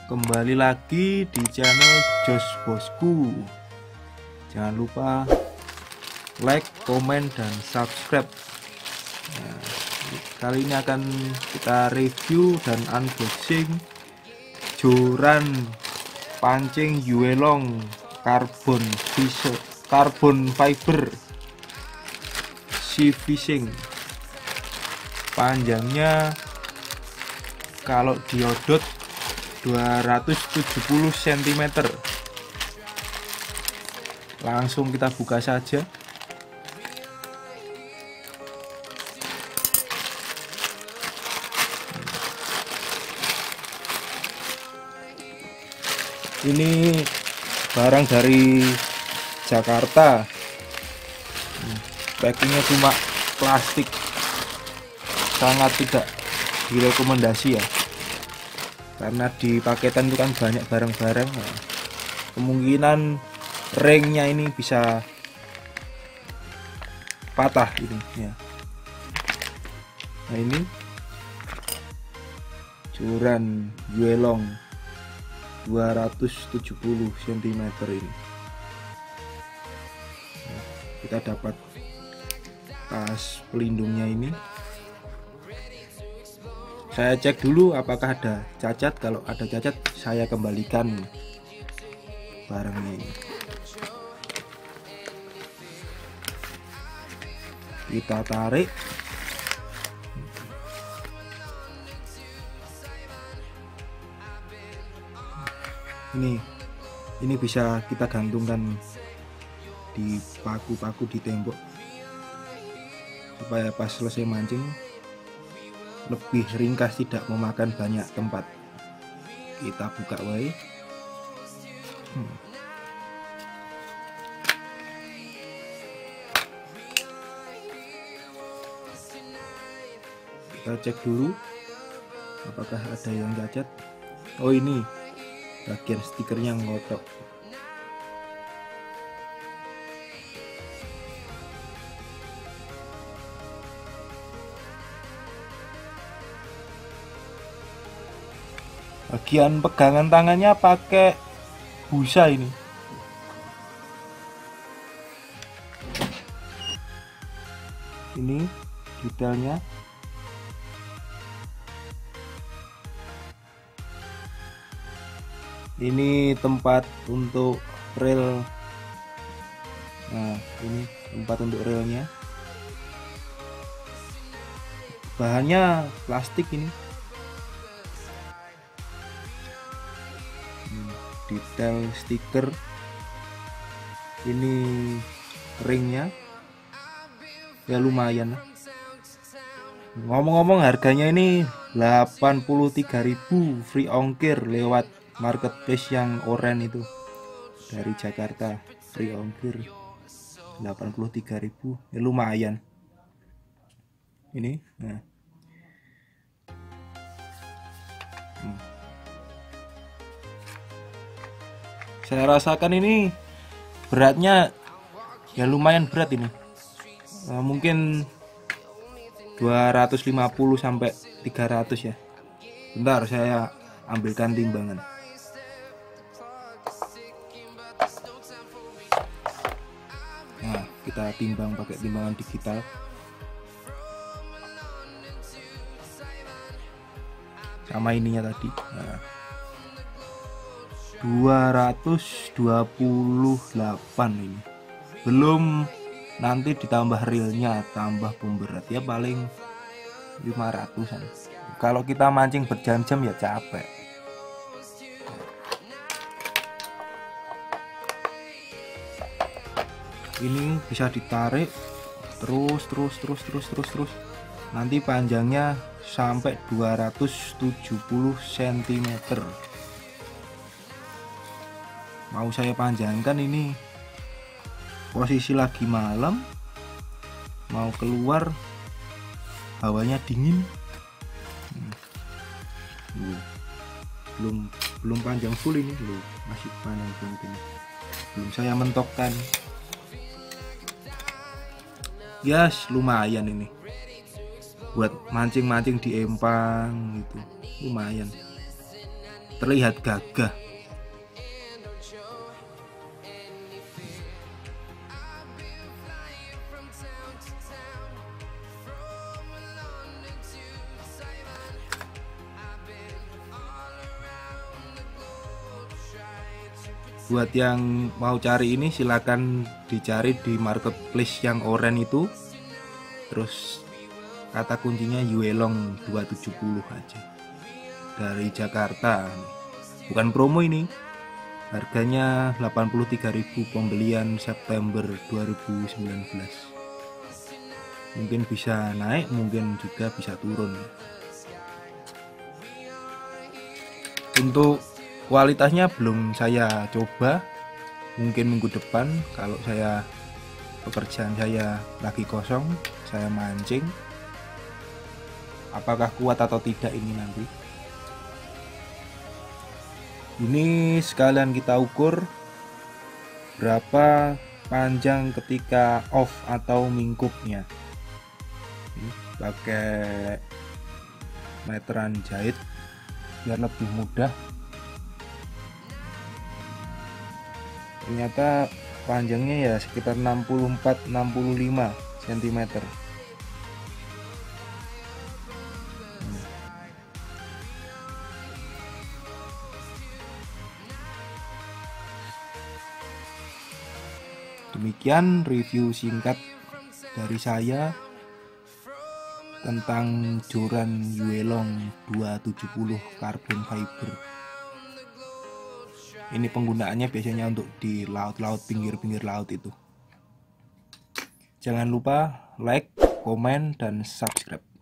kembali lagi di channel Jos Bosku. Jangan lupa like, komen, dan subscribe. Nah, kali ini akan kita review dan unboxing joran pancing Yuelong carbon fiber sea fishing. Panjangnya kalau diodot 270 cm. Langsung kita buka saja. Ini barang dari Jakarta. Packingnya cuma plastik, sangat tidak direkomendasi ya, karena di paketan itu kan banyak barang-barang. Nah, kemungkinan ringnya ini bisa patah ini ya. Nah, ini joran Yuelong 270 cm ini. Nah, kita dapat tas pelindungnya ini. Saya cek dulu apakah ada cacat. Kalau ada cacat, saya kembalikan barangnya ini. Kita tarik. Ini bisa kita gantungkan di paku-paku di tembok supaya pas selesai mancing lebih ringkas, tidak memakan banyak tempat. Kita buka wae. Kita cek dulu apakah ada yang cacat. Oh, ini bagian stikernya ngotok. Bagian pegangan tangannya pakai busa ini. Ini detailnya. Ini tempat untuk rel. Nah, ini tempat untuk relnya. Bahannya plastik ini. Detail stiker. Ini ringnya ya lumayan. Ngomong-ngomong, harganya ini 83.000 free ongkir lewat marketplace yang oranye itu dari Jakarta. Free ongkir 83.000 ya lumayan ini. Nah, saya rasakan ini beratnya ya lumayan berat ini. Mungkin 250 sampai 300 ya. Bentar, saya ambilkan timbangan. Nah, kita timbang pakai timbangan digital. Sama ininya tadi. Nah, 228 ini. Belum nanti ditambah reelnya, tambah pemberat ya paling 500-an. Kalau kita mancing berjam-jam ya capek. Ini bisa ditarik terus. Nanti panjangnya sampai 270 cm. Mau saya panjangkan ini. Posisi lagi malam, mau keluar, hawanya dingin. Belum panjang full ini, masih panjang ini. Belum saya mentokkan. Yes, lumayan ini buat mancing-mancing di empang gitu, lumayan. terlihat gagah. Buat yang mau cari ini silakan dicari di marketplace yang oranye itu, terus kata kuncinya Yuelong 270 aja, dari Jakarta. Bukan promo ini, harganya 83.000, pembelian September 2019. Mungkin bisa naik, mungkin juga bisa turun. Untuk kualitasnya belum saya coba, mungkin minggu depan kalau pekerjaan saya lagi kosong, saya mancing, apakah kuat atau tidak ini nanti. Ini sekalian kita ukur berapa panjang ketika off atau mingkupnya. Ini pakai meteran jahit biar lebih mudah. Ternyata panjangnya ya sekitar 64-65 cm. Demikian review singkat dari saya tentang joran Yuelong 270 carbon fiber. Ini penggunaannya biasanya untuk di laut-laut, pinggir-pinggir laut itu. Jangan lupa like, komen, dan subscribe.